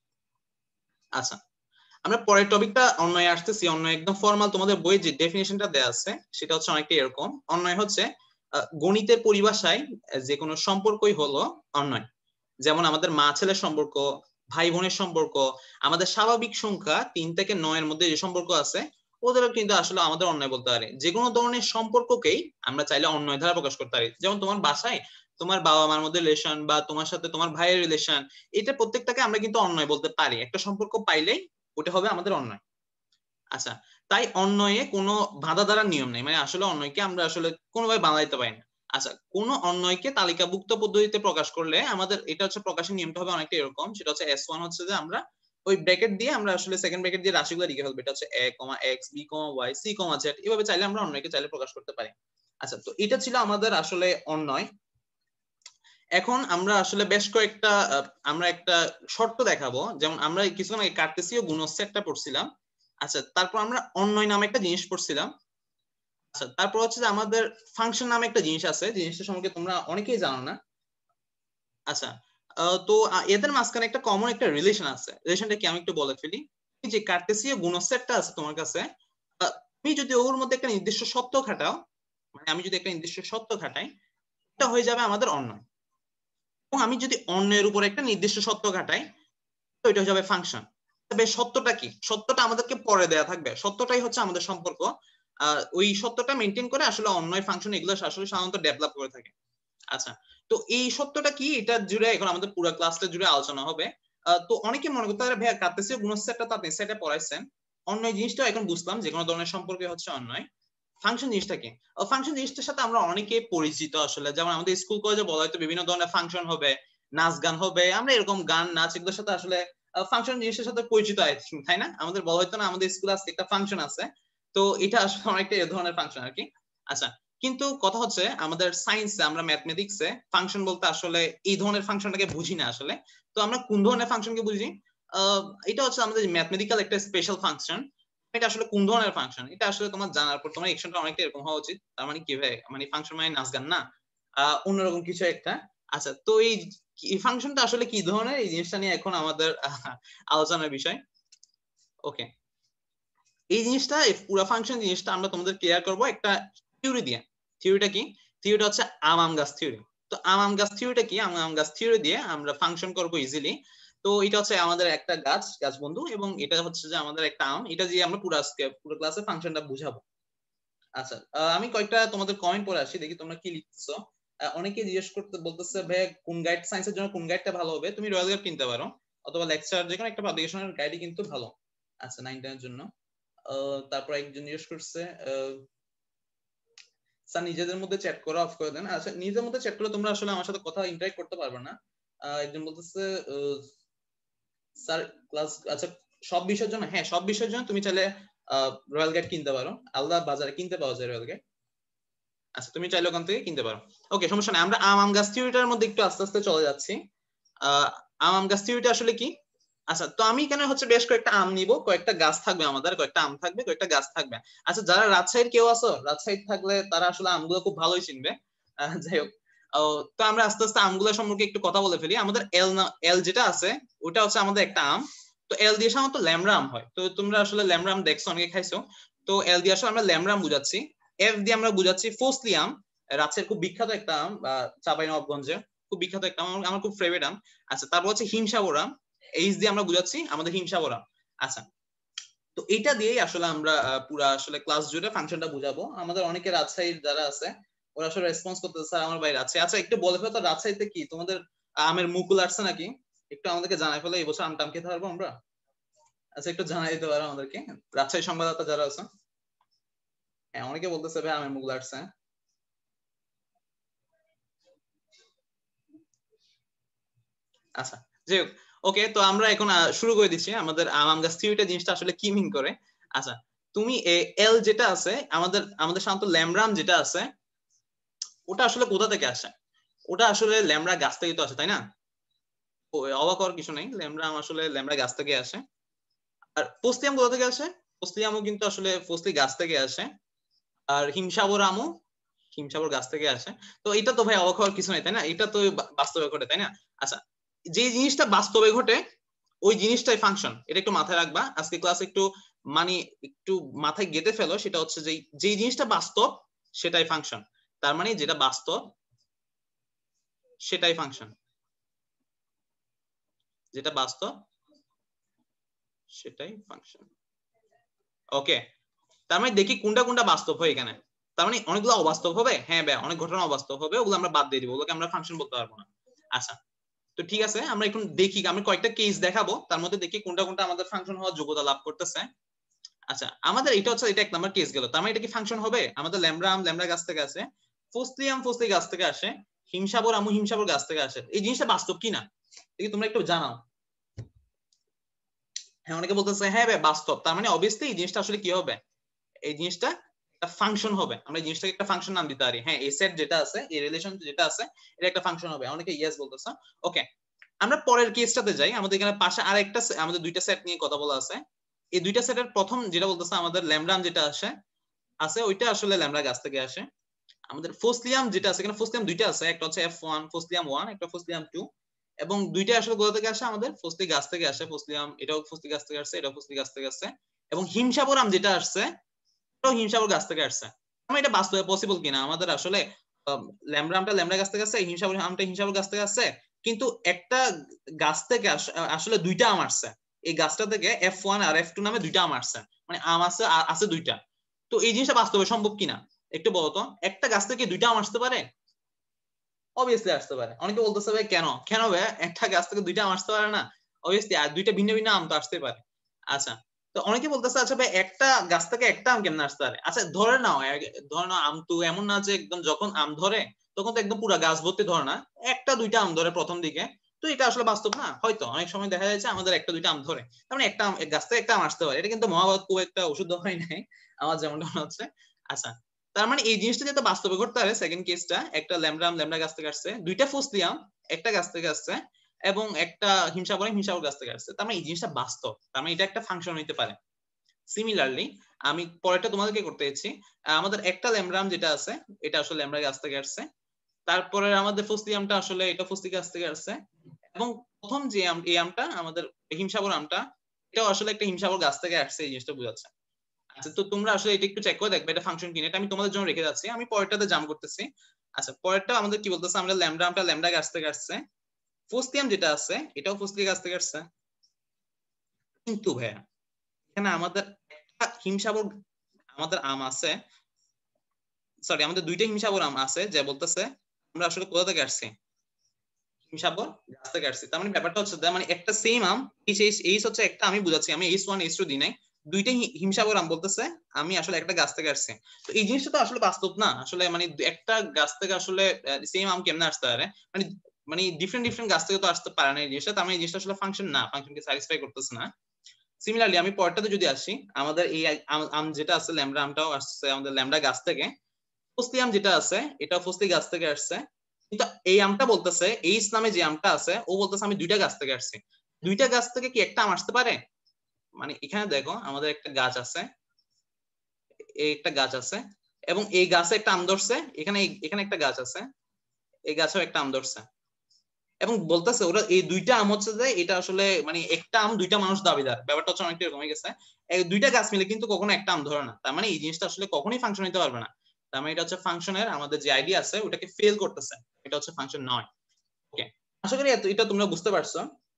S1: আচ্ছা, আমরা পরের টপিকটা অন্যয় আসতেছি। অন্যয় একদম ফর্মাল, তোমাদের বইয়ে যে ডেফিনিশনটা দেয়া আছে সেটা হচ্ছে অনেকটা এরকম। অন্যয় হচ্ছে গণিতের পরিভাষায় যে কোনো সম্পর্কই হলো অন্যয়। যেমন আমাদের মা ছেলের সম্পর্ক, ভাই বোনের সম্পর্ক, আমাদের স্বাভাবিক সংখ্যা তিন থেকে নয়ের মধ্যে যে সম্পর্ক আছে ওদেরও কিন্তু আসলে আমাদের অন্যয় বলতে পারে। যে কোনো ধরনের সম্পর্ককেই আমরা চাইলে অন্যয় দ্বারা প্রকাশ করতে পারি। যেমন তোমার বাসায় তোমার বাবা মার মধ্যে রিলেশন, বা তোমার সাথে তোমার ভাইয়ের রিলেশন, এটা প্রত্যেকটাকে আমরা কিন্তু অন্যয় বলতে পারি। একটা সম্পর্ক পাইলেই ওটা হবে আমাদের অন্যয়। আচ্ছা, তাই অন্যয়ে কোনো বাঁধা দ্বারা নিয়ম নেই, মানে আসলে অন্যয়কে আমরা আসলে কোনোভাবে বাঁধাইতে পারি না। আচ্ছা, কোন অন্যয়কে তালিকাভুক্ত পদ্ধতিতে প্রকাশ করলে আমাদের এটা হচ্ছে প্রকাশের নিয়মটা হবে অনেকটা এরকম। সেটা হচ্ছে এস ওয়ান হচ্ছে যে আমরা ওই ব্র্যাকেট দিয়ে আমরা আসলে সেকেন্ড ব্র্যাকেট দিয়ে রাশিগুলো লিখে ফেলবো। এটা হচ্ছে A comma X, B comma Y, C comma Z. এভাবে চাইলে আমরা অন্যয়কে চাইলে প্রকাশ করতে পারি। আচ্ছা, তো এটা ছিল আমাদের আসলে অন্যয়। এখন আমরা আসলে বেশ কয়েকটা আমরা একটা শর্ত দেখাবো। যেমন আমরা কিছুক্ষণ আগে কার্টেসীয় গুণজ সেটটা পড়ছিলাম। আচ্ছা, তারপর আমরা অন্যয় নামে একটা জিনিস পড়ছিলাম। আচ্ছা, তারপর হচ্ছে যে আমাদের ফাংশন নামে একটা জিনিস আছে, জিনিসটা সম্পর্কে তোমরা অনেকেই জানো না। আচ্ছা, তো এদের মাঝখানে একটা কমন একটা রিলেশন আছে। রিলেশনটা কি আমি একটু বলে ফেলি। যে কার্টেসীয় গুণজ সেটটা আছে তোমার কাছে, তুমি যদি ওর মধ্যে একটা নির্দিষ্ট সত্য খাটাও, মানে আমি যদি একটা নির্দিষ্ট সত্য খাটাই, এটা হয়ে যাবে আমাদের অন্যয়। এবং আমি যদি অন্যের উপর একটা নির্দিষ্ট সত্য খাটাই, তো এটা হয়ে যাবে ফাংশন। তবে সত্যটা কি? সত্যটা আমাদেরকে পরে দেয়া থাকবে। সত্যটাই হচ্ছে আমাদের সম্পর্ক। ওই সত্যটা মেনটেন করে আসলে অন্যয় ফাংশন এগুলো আসলে সাধারণত ডেভেলপ করে থাকে। আচ্ছা, তো এই সত্যটা কি এটা জুড়ে এখন আমাদের পুরো ক্লাসটা জুড়ে আলোচনা হবে। তো অনেকে মনে করতে পারে ভাইয়া কার্টেসীয় গুণজ সেটটা তো আপনি সেটে পড়াইছেন, অন্যয় জিনিসটা এখন বুঝলাম যে কোনো ধরনের সম্পর্কে হচ্ছে অন্যয়। ফাংশন জিনিসটা কি? ফাংশন জিনিসটার সাথে আমরা অনেকে পরিচিত আসলে। যেমন আমাদের স্কুল কলেজে বলা হয়তো বিভিন্ন ধরনের ফাংশন হবে, নাচ গান হবে, আমরা এরকম গান নাচ এগুলোর সাথে আসলে ফাংশন জিনিসের সাথে পরিচিত, তাই না? আমাদের বলা হয়তো না আমাদের স্কুলে আজকে একটা ফাংশন আছে, তো এটা আসলে অনেকটা এই ধরনের ফাংশন আর কি। আচ্ছা, কিন্তু কথা হচ্ছে আমাদের সায়েন্সে আমরা ম্যাথমেটিক্সে ফাংশন বলতে আসলে এই ধরনের ফাংশনটাকে বুঝি না আসলে। তো আমরা কোন ধরনের ফাংশনকে বুঝি? এটা হচ্ছে আমাদের ম্যাথমেটিক্যাল একটা স্পেশাল ফাংশন। এটা আসলে কোন ধরনের ফাংশন এটা আসলে তোমার জানার পর তোমার এক্সনটা অনেকটা এরকম হওয়া উচিত। তার মানে কি ভাই, মানে ফাংশন মানে নাচ গান না, অন্যরকম কিছু একটা। আচ্ছা, তো এই ফাংশনটা আসলে কি ধরনের এই জিনিসটা নিয়ে এখন আমাদের আলোচনার বিষয়। ওকে, এই জিনিসটা পুরো ফাংশন জিনিসটা আমরা তোমাদের ক্লিয়ার করব একটা থিওরি দিয়ে। থিওরিটা কি? থিওরিটা হচ্ছে আম আম গাছ থিওরি। তো আম আম গাছ থিওরিটা কি? আম আম গাছ থিওরি দিয়ে আমরা ফাংশন করব ইজিলি। তো এটা হচ্ছে আমাদের একটা গাছ গাছ বন্ধু, এবং এটা হচ্ছে যে আমাদের একটা আম, এটা দিয়ে আমরা পুরো আজকে পুরো ক্লাসে ফাংশনটা বুঝাবো। আচ্ছা, আমি কয়েকটা তোমাদের কমেন্ট পড়ে আসি, দেখি তোমরা কি লিখতেছো। অনেকে জিজ্ঞেস করতে বলতেছে ভাই কোন গাইড, সায়েন্সের জন্য কোন গাইডটা ভালো হবে? তুমি রয়্যাল গাইড কিনতে পারো, অথবা লেকচার যে কোনো একটা পাবলিকেশনের গাইডই কিন্তু ভালো। আচ্ছা, নাইন টেনের জন্য। তারপর একজন জিজ্ঞেস করছে স্যার নিজেদের মধ্যে চ্যাট করা অফ করে দেন। আচ্ছা, নিজেদের মধ্যে চ্যাট করলে তোমরা আসলে আমার সাথে কথা ইন্টারঅ্যাক্ট করতে পারবে না। একজন বলতেছে স্যার ক্লাস, আচ্ছা সব বিষয়ের জন্য, হ্যাঁ সব বিষয়ের জন্য তুমি চাইলে রয়্যাল গাইড কিনতে পারো, আলাদা বাজারে কিনতে পাওয়া যায় রয়্যাল গাইড। আচ্ছা তুমি চাইলে ওখান থেকে কিনতে পারো। ওকে সমস্যা নাই, আমরা আম আম গাছ থিওরিটার মধ্যে একটু আস্তে আস্তে চলে যাচ্ছি। আহ আম আম গাছ থিওরিটা আসলে কি? আচ্ছা তো আমি এখানে হচ্ছে বেশ কয়েকটা আম নিব, কয়েকটা গাছ থাকবে, আমাদের কয়েকটা আম থাকবে, কয়েকটা গাছ থাকবে। আচ্ছা যারা রাজশাহীর কেউ আছো, রাজশাহী থাকলে তারা আসলে আমগুলো খুব ভালোই চিনবে। আহ, যাই হোক, তো আমরা আস্তে আস্তে আমগুলো সম্পর্কে একটু কথা বলে ফেলি। আমাদের এল না এল যেটা আছে ওটা হচ্ছে আমাদের একটা আম। তো এল দিয়ে সাধারণত ল্যামড়া আম হয়, তো তোমরা আসলে ল্যামড়া আম দেখছো, অনেকে খাইছো। তো এল দিয়ে আসলে আমরা ল্যামড়া আম বুঝাচ্ছি। এফ দিয়ে আমরা বুঝাচ্ছি ফজলি আম, রাজশাহীর খুব বিখ্যাত একটা আম, চাঁপাইনবাবগঞ্জের খুব বিখ্যাত একটা আম, আমার খুব ফেভারিট আম। আচ্ছা তারপর হচ্ছে হিমসাগর আম, এইচ দিয়ে আমরা বুঝাচ্ছি আমাদের হিমসাগর আম। আচ্ছা তো এটা দিয়েই আসলে আমরা পুরা আসলে ক্লাস জুড়ে ফাংশনটা বুঝাবো। আমাদের অনেকে রাজশাহীর যারা আছে ওরা আসলে রেসপন্স করতেছে স্যার আমার বাইরে আছে। আচ্ছা একটু বলে ফেলো তো রাজশাহীতে কি তোমাদের আমের মুকুল আসছে নাকি? একটু আমাদেরকে জানাই ফেলো, এই বছর আম টাম খেতে পারবো আমরা? আচ্ছা একটু জানাই দিতে পারো আমাদেরকে, রাজশাহী সংবাদদাতা যারা আছে। হ্যাঁ অনেকে বলতেছে ভাই আমের মুকুল আসছে। আচ্ছা যাই হোক, ওকে তো আমরা এখন শুরু করে দিচ্ছি আমাদের আম আম গাছ থিওরিটা জিনিসটা আসলে কি মিন করে। আচ্ছা তুমি এল যেটা আছে আমাদের আমাদের সাধারণত ল্যামরাম যেটা আছে ওটা আসলে কোথা থেকে আসে? ওটা আসলে ল্যামড়া গাছ থেকে তো আসে তাই না? অবাক হওয়ার কিছু নেই, ল্যামড়া আম আসলে ল্যামড়া গাছ থেকে আসে। আর ফজলি আম কোথা থেকে আসে? ফজলি আমও কিন্তু আসলে ফজলি গাছ থেকে আসে। আর হিমসাগর আমও হিমসাগর গাছ থেকে আসে। তো এটা তো ভাই অবাক হওয়ার কিছু নাই তাই না? এটা তো বাস্তবে ঘটে তাই না? আচ্ছা যে জিনিসটা বাস্তবে ঘটে ওই জিনিসটাই ফাংশন, এটা একটু মাথায় রাখবা। আজকে ক্লাস একটু মানে একটু মাথায় গেঁথে ফেলো, সেটা হচ্ছে যে যে জিনিসটা বাস্তব সেটাই ফাংশন। তার মানে যেটা বাস্তব সেটাই ফাংশন, যেটা বাস্তব সেটাই ফাংশন। ওকে তার মানে দেখি কোনটা কোনটা বাস্তব হয় এখানে। তার মানে অনেকগুলো অবাস্তব হবে, হ্যাঁ ভাই অনেক ঘটনা অবাস্তব হবে, ওগুলো আমরা বাদ দিয়ে দিব, ওগুলোকে আমরা ফাংশন বলতে পারবো না। আচ্ছা তো ঠিক আছে, আমরা এখন দেখি, আমি কয়েকটা কেস দেখাবো, তার মধ্যে দেখি কোনটা কোনটা আমাদের ফাংশন হওয়ার যোগ্যতা লাভ করতেছে। আচ্ছা আমাদের এটা হচ্ছে এটা এক নাম্বার কেস গেল, তার মানে এটা কি ফাংশন হবে? আমাদের ল্যামড়া আম ল্যামড়া গাছ থেকে আসে, ফজলি আম ফজলি গাছ থেকে আসে, হিমসাগর আমু হিমসাগর গাছ থেকে আসে। এই জিনিসটা বাস্তব কিনা দেখি তোমরা একটু জানাও। হ্যাঁ অনেকে বলতেছে হ্যাঁ ভাই বাস্তব, তার মানে অবভিয়াসলি এই জিনিসটা আসলে কি হবে? এই জিনিসটা একটা ফাংশন হবে, আমরা এই জিনিসটাকে একটা ফাংশন নাম দিতে পারি। হ্যাঁ এই সেট যেটা আছে, এই রিলেশন যেটা আছে, এটা একটা ফাংশন হবে। অনেকে ইয়েস বলতেছে। ওকে আমরা পরের কেসটাতে যাই। আমাদের এখানে পাশে আরেকটা আমাদের দুইটা সেট নিয়ে কথা বলা আছে। এই দুইটা সেটের প্রথম যেটা বলতেছে আমাদের ল্যামডাম যেটা আসে আছে ওইটা আসলে ল্যামডা গাছ থেকে আসে। আমাদের ফসলিয়াম যেটা আছে, এখানে ফসলিয়াম দুইটা আছে, একটা হচ্ছে এফ ওয়ান ফসলিয়াম ওয়ান, একটা ফসলিয়াম টু, এবং দুইটা আসলে কোথা থেকে আসে? আমাদের ফসলি গাছ থেকে আসে। ফসলিয়াম এটাও ফসলি গাছ থেকে আসছে, এটাও ফসলি গাছ থেকে আসছে। এবং হিমসাগর আম যেটা আসছে এটাও হিমসাগর গাছ থেকে আসছে। আমি এটা বাস্তবে পসিবল কিনা আমাদের আসলে ল্যামডা আমটা ল্যামডা গাছ থেকে আসছে, হিমসাগর আমটা হিমসাগর গাছ থেকে আসছে, কিন্তু একটা গাছ থেকে আসলে দুইটা আম আসছে। এই গাছটা থেকে এফ ওয়ান আর এফ টু নামে দুইটা আম আসছে, মানে আম আছে আছে দুইটা। তো এই জিনিসটা বাস্তবে সম্ভব কিনা একটু বলতো, একটা গাছ থেকে দুইটা আম আসতে পারে? অবভিয়াসলি আসতে পারে। অনেকে বলতেছে ভাই কেন কেন ভাই একটা গাছ থেকে দুইটা আম আসতে পারে না? অবভিয়াসলি আর দুইটা ভিন্ন ভিন্ন আম তো আসতে পারে। আচ্ছা তো অনেকে বলতেছে আচ্ছা ভাই একটা গাছ থেকে একটা আম কেমন আসতে পারে? আচ্ছা ধরে নাও ধরে নাও আম তো এমন না যে একদম যখন আম ধরে তখন তো একদম পুরো গাছ ভর্তি ধরে না, একটা দুইটা আম ধরে প্রথম দিকে। তো এটা আসলে বাস্তব না? হয়তো অনেক সময় দেখা যাচ্ছে আমাদের একটা দুইটা আম ধরে, তার মানে একটা আম গাছ থেকে একটা আম আসতে পারে। এটা কিন্তু মহাভারত খুব একটা ওষুধ হয় নাই আমার যেমনটা মনে হচ্ছে। আচ্ছা তার মানে এই জিনিসটা যেটা বাস্তবে ঘটতে পারে, সেকেন্ড কেসটা একটা ল্যামডা আম ল্যামডা গাছ থেকে আসছে, দুইটা ফসলিয়াম একটা গাছ থেকে আসছে, এবং একটা হিমসাগর হিমসাগর গাছ থেকে আসছে, তার মানে এই জিনিসটা বাস্তব, তার মানে এটা একটা ফাংশন হইতে পারে। সিমিলারলি আমি পরেরটা তোমাদেরকে করতে চাইছি। আমাদের একটা ল্যামডাম যেটা আছে এটা আসলে ল্যামডা গাছ থেকে আসছে, তারপরে আমাদের ফসলিয়ামটা আসলে এটা ফসলি গাছ থেকে আসছে, এবং প্রথম যে আম এই আমটা আমাদের হিমসাগর আমটা এটাও আসলে একটা হিমসাগর গাছ থেকে আসছে, এই জিনিসটা বোঝাচ্ছে। আচ্ছা তো তোমরা আসলে এটা একটু চেক করে দেখবে এটা ফাংশন কিনা, এটা আমি তোমাদের জন্য রেখে যাচ্ছি, আমি পরেরটাতে জাম্প করতেছি। আচ্ছা পরেরটা আমাদের কি বলতেছে, আমরা ল্যামডা আমটা ল্যামডা গাছ থেকে আসছে, ফসলিয়াম যেটা আছে এটাও ফসলি গাছ থেকে আসছে। কিন্তু ভাইয়া এখানে আমাদের একটা হিমসাগর আমাদের আম আছে, সরি আমাদের দুইটা হিমসাগর আম আছে, যে বলতেছে আমরা আসলে কোথা থেকে আসছি? হিমসাগর গাছ থেকে আসছি। তার মানে ব্যাপারটা হচ্ছে মানে একটা সেম আম, এইচ এইচ এইচ হচ্ছে একটা, আমি বুঝাচ্ছি আমি এইচ ওয়ান এইচ টু দিই নাই, দুইটাই হিমসাগর আম বলতেছে আমি আসলে একটা গাছ থেকে আসছি। তো এই জিনিসটা তো আসলে বাস্তব না আসলে, মানে একটা গাছ থেকে আসলে সেম আম কেমনে আসতে পারে? মানে মানে ডিফারেন্ট ডিফারেন্ট গাছ থেকে তো আসতে পারে না এই জিনিসটা, তার মানে এই জিনিসটা আসলে ফাংশন না, ফাংশনকে স্যাটিসফাই করতেছে না। সিমিলারলি আমি পরেরটাতে যদি আসি, আমাদের এই আম যেটা আছে ল্যামডা আমটাও আসছে আমাদের ল্যামডা গাছ থেকে, ফসলি আম যেটা আছে এটা ফসলি গাছ থেকে আসছে, কিন্তু এই আমটা বলতেছে এইচ নামে যে আমটা আছে ও বলতেছে আমি দুইটা গাছ থেকে আসছি। দুইটা গাছ থেকে কি একটা আম আসতে পারে? মানে এখানে দেখো আমাদের একটা গাছ আছে, এই একটা গাছ আছে এবং এই গাছে একটা আম ধরছে, এখানে এখানে একটা গাছ আছে, এই গাছেও একটা আম ধরছে এবং বলতেছে ওরা এই দুইটা আম হচ্ছে যে এটা আসলে মানে একটা আম দুইটা মানুষ দাবিদার, ব্যাপারটা হচ্ছে অনেকটা এরকম হয়ে গেছে। এই দুইটা গাছ মিলে কিন্তু কখনো একটা আম ধরে না, তার মানে এই জিনিসটা আসলে কখনোই ফাংশন হতে পারবে না। তার মানে এটা হচ্ছে ফাংশনের আমাদের যে আইডিয়া আছে ওটাকে ফেল করতেছে, এটা হচ্ছে ফাংশন নয়। ওকে, আশা করি এটা তোমরা বুঝতে পারছো।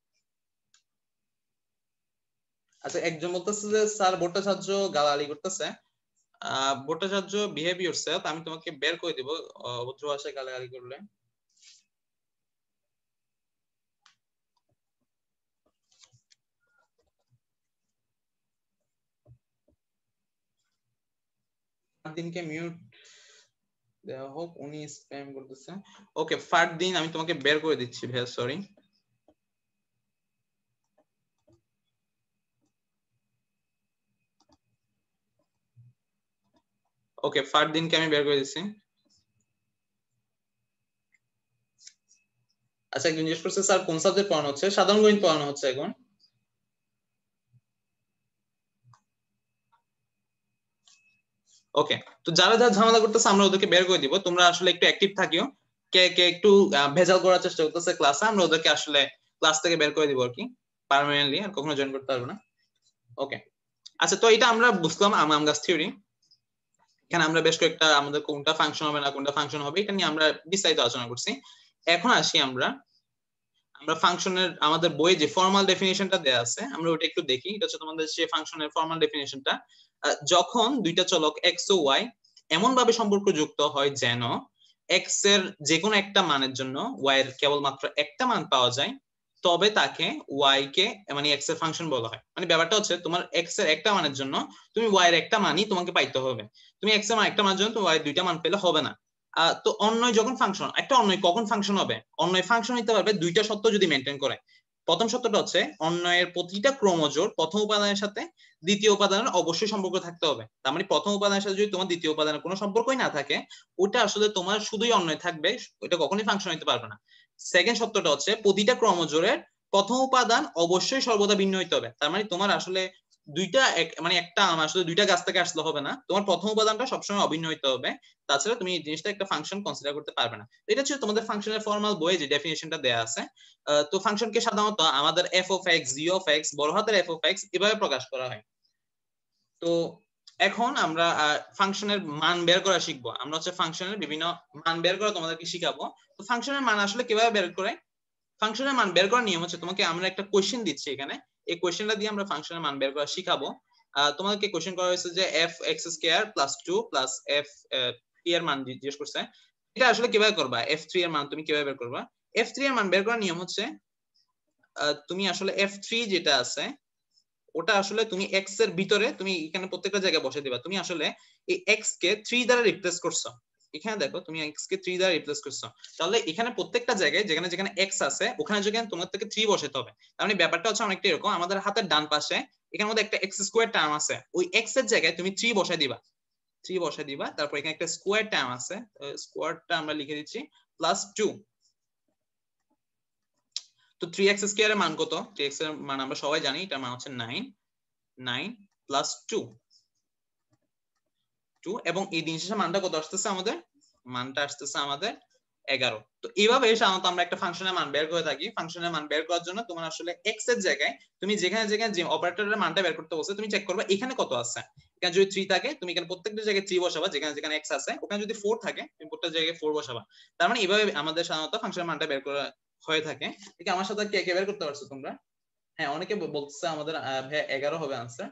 S1: আচ্ছা, একজন বলতেছে যে স্যার ভট্টাচার্য গালাগালি করতেছে। আহ ভট্টাচার্য বিহেভ ইয়োরসেলফ, আমি তোমাকে বের করে দিব অভদ্র ভাষায় গালাগালি করলে। দিনকে মিউট দেওয়া হোক, উনি স্প্যাম করতেছে। ওকে ফারদিন, আমি তোমাকে বের করে দিচ্ছি ভাইয়া, সরি। ওকে ফারদিনকে আমি বের করে দিচ্ছি। আচ্ছা, একজন জিজ্ঞেস করছে স্যার কোন সাবজেক্ট পড়ানো হচ্ছে? সাধারণ গণিত পড়ানো হচ্ছে এখন। ওকে, তো যারা যারা ঝামেলা করতেছে আমরা ওদেরকে বের করে দিব, তোমরা আসলে একটু অ্যাক্টিভ থাকিও। কে কে একটু ভেজাল করার চেষ্টা করতেছে ক্লাসে, আমরা ওদেরকে আসলে ক্লাস থেকে বের করে দিব আর কি, পার্মানেন্টলি আর কখনো জয়েন করতে পারবে না। ওকে, আচ্ছা, তো এটা আমরা বুঝলাম আম আম গাছ থিওরি। এখানে আমরা বেশ কয়েকটা আমাদের কোনটা ফাংশন হবে না কোনটা ফাংশন হবে এটা নিয়ে আমরা বিস্তারিত আলোচনা করছি। এখন আসি আমরা আমরা ফাংশনের আমাদের বইয়ে যে ফর্মাল ডেফিনিশনটা দেয়া আছে আমরা ওটা একটু দেখি। এটা হচ্ছে তোমাদের সেই ফাংশনের ফর্মাল ডেফিনিশনটা। যখন দুইটা চলক এক্স ও ওয়াই এমন ভাবে সম্পর্কযুক্ত হয় যেন এক্স এর যে কোনো একটা মানের জন্য ওয়াই এর কেবলমাত্র একটা মান পাওয়া যায়, তবে তাকে ওয়াই কে মানে এক্স এর ফাংশন বলা হয়। মানে ব্যাপারটা হচ্ছে তোমার এক্স এর একটা মানের জন্য তুমি ওয়াই এর একটা মানই তোমাকে পাইতে হবে। তুমি এক্স এর মান একটা মানের জন্য তুমি ওয়াই এর দুইটা মান পেলে হবে না। তো অন্যয় যখন ফাংশন, একটা অন্যয় কখন ফাংশন হবে? অন্যয় ফাংশন হতে পারবে দুইটা শর্ত যদি মেনটেন করে। প্রথম শর্তটা হচ্ছে অন্যয়ের প্রতিটা ক্রোমোজোর প্রথম উপাদানের সাথে দ্বিতীয় উপাদানের অবশ্যই সম্পর্ক থাকতে হবে। তার মানে প্রথম উপাদানের সাথে যদি তোমার দ্বিতীয় উপাদানের কোনো সম্পর্কই না থাকে, ওটা আসলে তোমার শুধুই অন্যয় থাকবে, ওটা কখনোই ফাংশন হতে পারবে না। সেকেন্ড শর্তটা হচ্ছে প্রতিটা ক্রোমোজোরের প্রথম উপাদান অবশ্যই সর্বদা ভিন্ন হতে হবে। তার মানে তোমার আসলে দুইটা মানে একটা আম আসলে দুইটা গাছ থেকে আসলে হবে না, তোমার প্রথম উপাদানটা সবসময় অভিন্ন হতে হবে, তাছাড়া তুমি এই জিনিসটা একটা ফাংশন কনসিডার করতে পারবে না। এটা হচ্ছে তোমাদের ফাংশনের ফর্মাল বইয়ে যে ডেফিনিশনটা দেয়া আছে। তো ফাংশনকে সাধারণত আমাদের F of X, G of X, বড় হাতের এফ অফ এক্স এভাবে প্রকাশ করা হয়। তো এখন আমরা ফাংশনের মান বের করা শিখবো। আমরা হচ্ছে ফাংশনের বিভিন্ন মান বের করা তোমাদেরকে শিখাবো। তো ফাংশনের মান আসলে কিভাবে বের করে? ফাংশনের মান বের করার নিয়ম হচ্ছে তোমাকে আমরা একটা কোশ্চেন দিচ্ছি এখানে, এই কোশ্চেনটা দিয়ে আমরা ফাংশনের মান বের করা শিখাবো। তোমাদেরকে কোশ্চেন করা হয়েছে যে F X square plus two plus F three এর মান জিজ্ঞেস করছে। এটা আসলে কিভাবে করবা? এফ থ্রি এর মান তুমি কিভাবে বের করবা? এফ থ্রি এর মান বের করার নিয়ম হচ্ছে তুমি আসলে এফ থ্রি যেটা আছে ওটা আসলে তুমি এক্স এর ভিতরে তুমি এখানে প্রত্যেকটা জায়গায় বসে দিবা। তুমি আসলে এই এক্স কে থ্রি দ্বারা রিপ্লেস করছো, এখানে দেখো তুমি এক্স কে থ্রি দ্বারা রিপ্লেস করছো, তাহলে এখানে প্রত্যেকটা জায়গায় যেখানে যেখানে এক্স আছে ওখানে যেখানে তোমার থেকে থ্রি বসাতে হবে। তার মানে ব্যাপারটা হচ্ছে অনেকটা এরকম, আমাদের হাতের ডান পাশে এখানে মধ্যে একটা এক্স স্কোয়ার টার্ম আছে, ওই এক্স এর জায়গায় তুমি থ্রি বসাই দিবা, থ্রি বসাই দিবা, তারপর এখানে একটা স্কোয়ার টার্ম আছে, স্কোয়ারটা আমরা লিখে দিচ্ছি প্লাস টু। তো থ্রি এক্স স্কোয়ার এর মান কত? থ্রি এক্স এর মান আমরা সবাই জানি, এটার মান হচ্ছে nine, nine plus two, two, এবং এই দিন শেষে মানটা কত আসতেছে আমাদের? মানটা আসতেছে আমাদের এগারো। তো এইভাবে সাধারণত আমরা একটা ফাংশনের মান বের করে থাকি। ফাংশনের মান বের করার জন্য তোমার আসলে এক্স এর জায়গায় তুমি যেখানে যেখানে যে অপারেটরের মানটা বের করতে বলছে তুমি চেক করবে এখানে কত আছে। এখানে যদি থ্রি থাকে তুমি এখানে প্রত্যেকটা জায়গায় থ্রি বসাবা, যেখানে যেখানে এক্স আছে ওখানে যদি ফোর থাকে তুমি প্রত্যেকটা জায়গায় ফোর বসাবা। তার মানে এইভাবে আমাদের সাধারণত ফাংশনের মানটা বের করা হয়ে থাকে। ঠিক আমার সাথে কে কে বের করতে পারছো তোমরা? হ্যাঁ, অনেকে বলছে আমাদের এগারো হবে আনসার।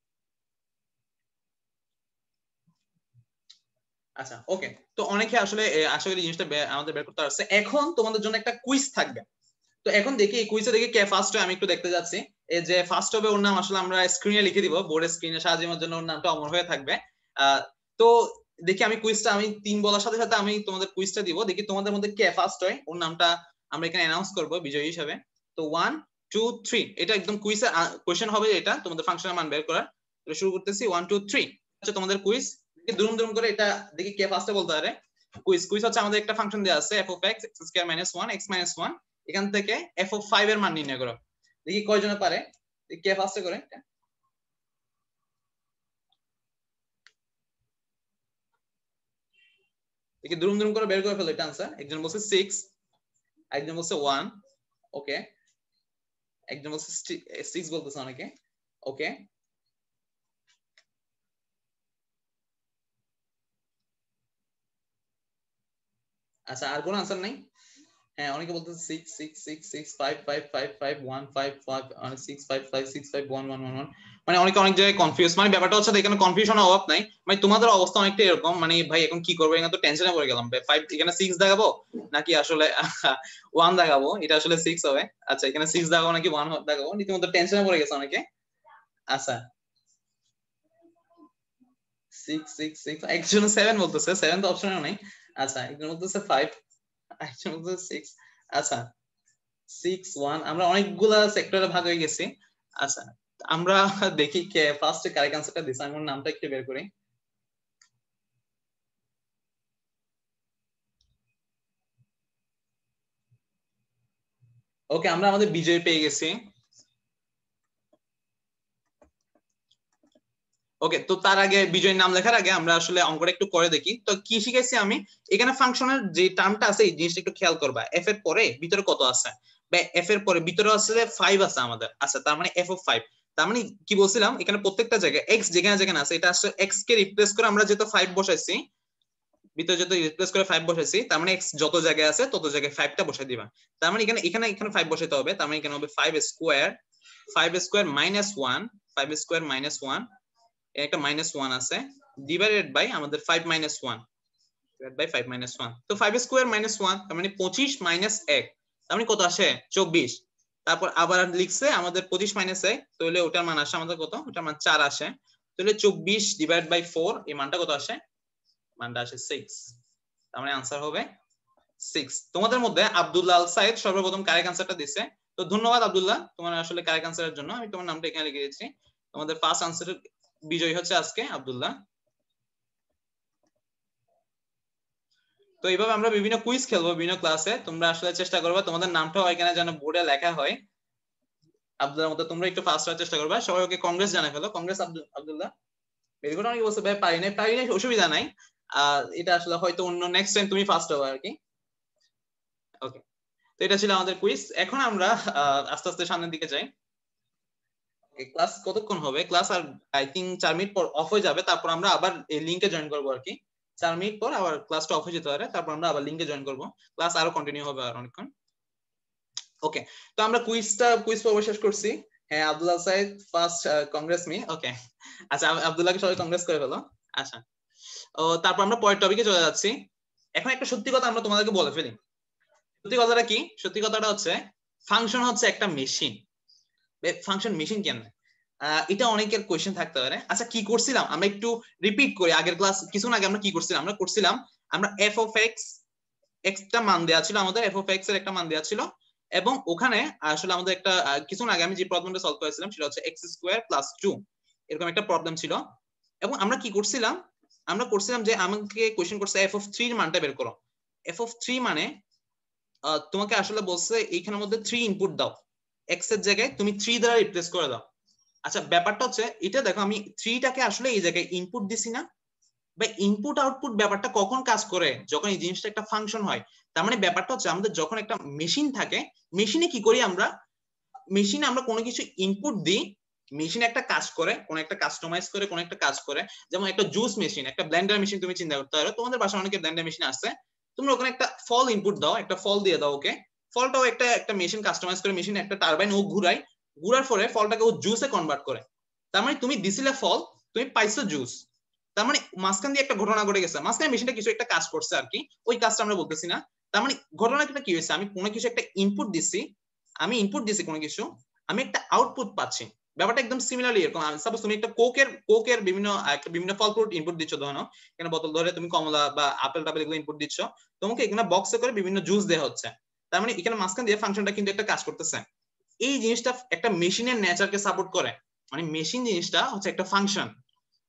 S1: আচ্ছা, ওকে, তো অনেকে আসলে আশা করি জিনিসটা আমাদের বের করতে পারছে। এখন তোমাদের জন্য একটা কুইজ থাকবে। তো এখন দেখি এই কুইজে দেখি কে ফার্স্ট হয়, আমি একটু দেখতে যাচ্ছি। এই যে ফার্স্ট হবে ওর নাম আসলে আমরা স্ক্রিনে লিখে দিব, বোর্ডের স্ক্রিনে সারাজীবনের জন্য ওর নামটা অমর হয়ে থাকবে। তো দেখি আমি কুইজটা আমি তিন বলার সাথে সাথে আমি তোমাদের কুইজটা দিব, দেখি তোমাদের মধ্যে কে ফার্স্ট হয়, ওর নামটা আমরা এখানে অ্যানাউন্স করব বিজয়ী হিসেবে। তো ওয়ান টু থ্রি, এটা একদম কুইজের কোশ্চেন হবে, এটা তোমাদের ফাংশনের মান বের করার। শুরু করতেছি, ওয়ান টু থ্রি, আচ্ছা তোমাদের কুইজ দেখি দুরুম দুরুম করে এটা দেখি কে ফার্স্টে বলতে পারে। কুইজ কুইজ হচ্ছে আমাদের একটা ফাংশন দেওয়া আছে f of x x square minus one x minus one, এখান থেকে f of ফাইভ এর মান নির্ণয় করো। দেখি কয়জনে পারে, কে ফার্স্টে করে। দেখি দুরুম দুরুম করে বের করে ফেলো এটা आंसर। একজন বলছে সিক্স, একজন বলছে ওয়ান, ওকে, একজন বলছে সিক্স বলতেছে অনেকে, ওকে। আচ্ছা আর কোন आंसर নাই? হ্যাঁ অনেকে বলতেছে six six six six five five five five one five five six five five six five one one one, মানে অনেকে অনেক জায়গায় কনফিউজ। মানে ব্যাপারটা হচ্ছে এখানে কনফিউশনের অভাব নাই, মানে তোমাদের অবস্থা অনেকটা এরকম, মানে ভাই এখন কি করবো, এখানে তো টেনশনে পড়ে গেলাম। ফাইভ এখানে সিক্স দেখাবো নাকি আসলে ওয়ান দেখাবো, এটা আসলে সিক্স হবে। আচ্ছা এখানে সিক্স দেখাবো নাকি ওয়ান দেখাবো, রীতিমতো টেনশনে পড়ে গেছে অনেকে। আচ্ছা সিক্স সিক্স সিক্স, একজন সেভেন বলতেছে, সেভেন তো অপশনে নাই। আচ্ছা একজন বলতেছে ফাইভ, একজন বলতেছে সিক্স। আচ্ছা সিক্স ওয়ান, আমরা অনেকগুলা সেক্টরে ভাগ হয়ে গেছি। আচ্ছা আমরা দেখি কে ফার্স্ট কারেক্ট আনসারটা দিছে, আমি ওর নামটা একটু বের করি। ওকে আমরা আমাদের বিজয় পেয়ে গেছি। ওকে তো তার আগে বিজয়ের নাম লেখার আগে আমরা আসলে অঙ্কটা একটু করে দেখি। তো কি শিখাইছি আমি এখানে, ফাংশনের যে টার্মটা আছে এই জিনিসটা একটু খেয়াল করবা। এফ এর পরে ভিতরে কত আছে, বা এফ এর পরে ভিতরে আছে যে ফাইভ আছে আমাদের। আচ্ছা তার মানে এফ অফ ফাইভ, তার মানে কি বলছিলাম এখানে প্রত্যেকটা জায়গায় এক্স যেখানে যেখানে আছে এটা আসলে এক্স কে রিপ্লেস করে আমরা যেহেতু ফাইভ বসাইছি, ভিতরে যত রিপ্লেস করে ফাইভ বসাইছি, তার মানে এক্স যত জায়গায় আছে তত জায়গায় ফাইভটা বসাই দিবা। তার মানে এখানে এখানে এখানে ফাইভ বসাইতে হবে, তার মানে এখানে হবে five square, five square minus one, five square minus one, একটা মাইনাস ওয়ান আছে, ডিভাইডেড বাই আমাদের five minus one, divide by five minus one. তো ফাইভ স্কোয়ার মাইনাস ওয়ান তার মানে পঁচিশ মাইনাস এক, তার মানে কত আসে চব্বিশ। তারপর আবার লিখছে আমাদের পঁচিশ মাইনাস এক, তাহলে ওটার মান আসে আমাদের কত, ওটার মান চার আসে। তাহলে চব্বিশ ডিভাইড বাই ফোর, এই মানটা কত আসে, মানটা আসে সিক্স। তার মানে আনসার হবে সিক্স। তোমাদের মধ্যে আব্দুল্লাহ আল সাইদ সর্বপ্রথম কারেক্ট আনসারটা দিছে, তো ধন্যবাদ আব্দুল্লাহ তোমার আসলে কারেক্ট আনসারের জন্য। আমি তোমার নামটা এখানে লিখে দিয়েছি। তোমাদের ফার্স্ট আনসারের বিজয় হচ্ছে আজকে আব্দুল্লাহ। তো এইভাবে আমরা বিভিন্ন কুইজ খেলবো বিভিন্ন ক্লাসে, তোমরা আসলে চেষ্টা করবে তোমাদের নামটাও এখানে যেন বোর্ডে লেখা হয় আব্দুল্লাহর মতো। তোমরা একটু ফাস্ট হওয়ার চেষ্টা করবে, সবাই ওকে কংগ্রেস জানাই ফেলো। Congrats Abdullah, very good. অনেকে বলছে ভাই পারি নাই, পারি নাই অসুবিধা নাই, আর এটা আসলে হয়তো অন্য নেক্সট টাইম তুমি ফার্স্ট হবে আর কি। ওকে তো এটা ছিল আমাদের কুইজ। এখন আমরা আস্তে আস্তে সামনের দিকে যাই। ক্লাস কতক্ষণ হবে, ক্লাস আর আই থিঙ্ক চার মিনিট পর অফ হয়ে যাবে, তারপর আমরা আবার এই লিংকে জয়েন করবো আর কি। চার মিনিট পর আবার ক্লাসটা অফ হয়ে যেতে পারে, তারপর আমরা আবার লিংকে জয়েন করবো, ক্লাস আরো কন্টিনিউ হবে আর অনেকক্ষণ। ওকে তো আমরা কুইজটা কুইজ পর্ব শেষ করছি। হ্যাঁ Abdullah Sayed first congrats me. Okay আচ্ছা আব্দুল্লাহকে সবাই কংগ্রেস করে ফেলো। আচ্ছা ও তারপর আমরা পরের টপিকে চলে যাচ্ছি। এখন একটা সত্যি কথা আমরা তোমাদেরকে বলে ফেলি। সত্যি কথাটা কি, সত্যি কথাটা হচ্ছে ফাংশন হচ্ছে একটা মেশিন। ফাংশন মেশিন কেন, এটা অনেকের কোয়েশ্চেন থাকতে পারে। আচ্ছা কি করছিলাম আমরা একটু রিপিট করি, আগের ক্লাস কিছুক্ষণ আগে আমরা কি করছিলাম, আমরা করছিলাম আমরা এফ অফ এক্স, এক্সটা মান দেওয়া ছিল আমাদের, এফ অফ এক্স এর একটা মান দেওয়া ছিল, এবং ওখানে আসলে আমাদের একটা কিছুক্ষণ আগে আমি যে প্রবলেমটা সলভ করেছিলাম সেটা হচ্ছে এক্স স্কোয়ার প্লাস টু, এরকম একটা প্রবলেম ছিল। এবং আমরা কি করছিলাম, আমরা করছিলাম যে আমাকে কোয়েশ্চেন করছে এফ অফ থ্রি এর মানটা বের করো। এফ অফ থ্রি মানে তোমাকে আসলে বলছে এইখানের মধ্যে থ্রি ইনপুট দাও, এক্স এর জায়গায় তুমি থ্রি দ্বারা রিপ্লেস করে দাও। আচ্ছা ব্যাপারটা হচ্ছে এটা দেখো, আমি থ্রিটাকে আসলে এই জায়গায় ইনপুট দিছি না, বা ইনপুট আউটপুট ব্যাপারটা কখন কাজ করে, যখন এই জিনিসটা একটা ফাংশন হয়। তার মানে ব্যাপারটা হচ্ছে আমাদের যখন একটা মেশিন থাকে, মেশিনে কি করি আমরা, মেশিনে আমরা কোনো কিছু ইনপুট দিই, মেশিন একটা কাজ করে, কোন একটা কাস্টমাইজ করে কোন একটা কাজ করে। যেমন একটা জুস মেশিন, একটা ব্লেন্ডার মেশিন তুমি চিন্তা করতে পারো, তোমাদের বাসায় অনেকে ব্লেন্ডার মেশিন আছে, তুমি ওখানে একটা ফল ইনপুট দাও, একটা ফল দিয়ে দাও ওকে, ফলটাও একটা একটা মেশিন কাস্টমাইজ করে, মেশিন একটা টারবাইন ও ঘুরায়, ঘুরার পরে ফলটাকে ও জুসে কনভার্ট করে। তার মানে তুমি দিছিলে ফল, তুমি পাইছো জুস। তার মানে মাঝখান দিয়ে একটা ঘটনা ঘটে গেছে, মাঝখানে মেশিনটা কিছু একটা কাজ করছে আর কি, ওই কাজটা আমরা বলতেছি না। তার মানে ঘটনাটা কি হয়েছে, আমি কোনো কিছু একটা ইনপুট দিছি, আমি ইনপুট দিছি কোনো কিছু, আমি একটা আউটপুট পাচ্ছি। ব্যাপারটা একদম সিমিলারলি এরকম। সাপোজ তুমি একটা কোকের কোকের বিভিন্ন একটা বিভিন্ন ফল ফ্রুট ইনপুট দিচ্ছ, ধরো এখানে বোতল ধরে তুমি কমলা বা আপেল টাপেল এগুলো ইনপুট দিচ্ছ, তোমাকে এখানে বক্সে করে বিভিন্ন জুস দেওয়া হচ্ছে। তার মানে এখানে মাঝখান দিয়ে ফাংশনটা কিন্তু একটা কাজ করতেছে। এই জিনিসটা একটা মেশিনের নেচারকে সাপোর্ট করে, মানে মেশিন জিনিসটা হচ্ছে একটা ফাংশন।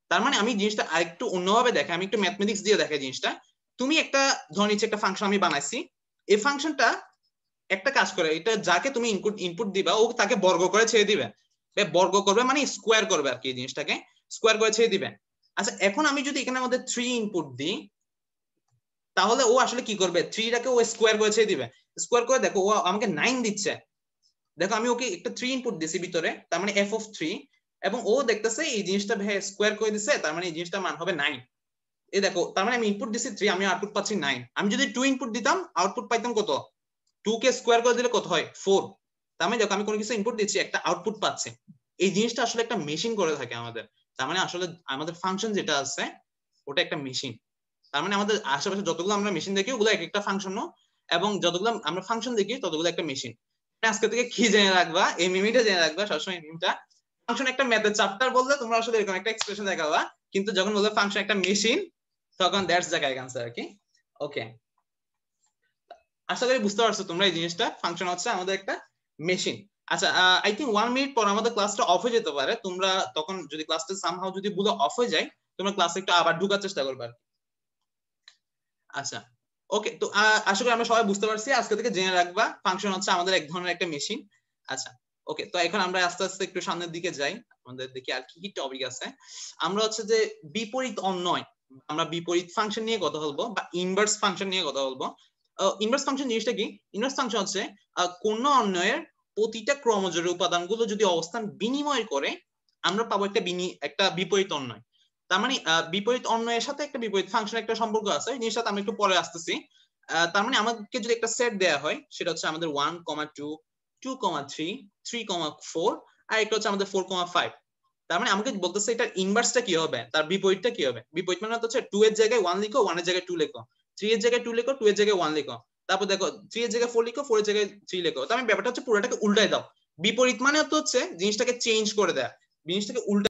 S1: তার মানে আমি জিনিসটা আরেকটু অন্যভাবে দেখাই, আমি একটু ম্যাথমেটিক্স দিয়ে দেখাই জিনিসটা। তুমি একটা ধর নিচ্ছে একটা ফাংশন আমি বানাইছি, এই ফাংশনটা একটা কাজ করে, এটা যাকে তুমি ইনপুট ইনপুট দিবা ও তাকে বর্গ করে ছেড়ে দিবে, বর্গ করবে মানে স্কোয়ার করবে আর কি, এই জিনিসটাকে স্কোয়ার করে ছেড়ে দিবে। আচ্ছা এখন আমি যদি এখানে আমাদের থ্রি ইনপুট দিই, তাহলে ও আসলে কি করবে, থ্রিটাকে ও স্কোয়ার করে ছেড়ে দিবে। স্কোয়ার করে দেখো ও আমাকে নাইন দিচ্ছে, দেখো আমি ওকে একটা থ্রি ইনপুট দিছি ভিতরে, তার মানে এফ অফ থ্রি, এবং ও দেখতেছে এই জিনিসটা স্কোয়ার করে দিচ্ছে, তার মানে এই জিনিসটার মান হবে নাইন। এই দেখো তার মানে আমি ইনপুট দিছি থ্রি, আমি আউটপুট পাচ্ছি নাইন। আমি যদি টু ইনপুট দিতাম আউটপুট পাইতাম কত, টু কে স্কোয়ার করে দিলে কত হয়, ফোর। তার মানে দেখো আমি কোনো কিছু ইনপুট দিচ্ছি, একটা আউটপুট পাচ্ছি। এই জিনিসটা আসলে একটা মেশিন করে থাকে আমাদের। তার মানে আসলে আমাদের ফাংশন যেটা আছে ওটা একটা মেশিন। তার মানে আমাদের আশেপাশে যতগুলো আমরা মেশিন দেখি ওগুলো এক একটা ফাংশনও, এবং যতগুলো আমরা ফাংশন দেখি ততগুলো একটা মেশিন। আজকে থেকে কি জেনে রাখবা, এই মিমিটা জেনে রাখবা সবসময়, মিমটা ফাংশন একটা ম্যাথের চ্যাপ্টার বললে তোমরা আসলে এরকম একটা এক্সপ্রেশন দেখাবা, কিন্তু যখন বলবে ফাংশন একটা মেশিন তখন দ্যাটস দ্য কারেক্ট আনসার আর কি। ওকে, আশা করি বুঝতে পারছো তোমরা এই জিনিসটা, ফাংশন হচ্ছে আমাদের একটা মেশিন। আচ্ছা আই থিঙ্ক ওয়ান মিনিট পর আমাদের ক্লাসটা অফ হয়ে যেতে পারে, তোমরা তখন যদি ক্লাসটা সামহাউ যদি পুরো অফ হয়ে যায় তোমরা ক্লাসে একটু আবার ঢোকার চেষ্টা করবে। আচ্ছা ওকে, তো আশা করি আমরা সবাই বুঝতে পারছি, আজকে থেকে জেনে রাখবা ফাংশন হচ্ছে আমাদের এক ধরনের একটা মেশিন। আচ্ছা ওকে, তো এখন আমরা আস্তে আস্তে একটু সামনের দিকে যাই, আমাদের দেখি আর কি কি টপিক আছে। আমরা হচ্ছে যে বিপরীত অন্বয়, আমরা বিপরীত ফাংশন নিয়ে কথা বলবো বা ইনভার্স ফাংশন নিয়ে কথা বলবো। ইনভার্স ফাংশন জিনিসটা কি, ইনভার্স ফাংশন হচ্ছে কোন অন্বয়ের প্রতিটা ক্রমজোড়ের উপাদানগুলো যদি অবস্থান বিনিময় করে আমরা পাবো একটা একটা বিপরীত অন্বয়। তার মানে বিপরীত অন্বয়ের সাথে একটা বিপরীত ফাংশনের একটা সম্পর্ক আছে, এই জিনিসটা আমি একটু পরে আসতেছি। তার মানে আমাদেরকে যদি একটা সেট দেয়া হয় সেটা হচ্ছে আমাদের one comma two, two comma three, three comma four, আর একটা হচ্ছে আমাদের ফোর কমা ফাইভ। তার মানে আমাকে বলতেছে এটার ইনভার্সটা কি হবে, তার বিপরীতটা কি হবে। বিপরীত মানে হচ্ছে টু এর জায়গায় ওয়ান লিখো, ওয়ান এর জায়গায় টু লিখো, থ্রি এর জায়গায় টু লিখো, টু এর জায়গায় ওয়ান লিখো, তারপর দেখো থ্রি এর জায়গায় ফোর লিখো, ফোর এর জায়গায় থ্রি লিখো। তার মানে ব্যাপারটা হচ্ছে পুরোটাকে উল্টাই দাও। বিপরীত মানে হচ্ছে জিনিসটাকে চেঞ্জ করে দেয়, জিনিসটাকে উল্টা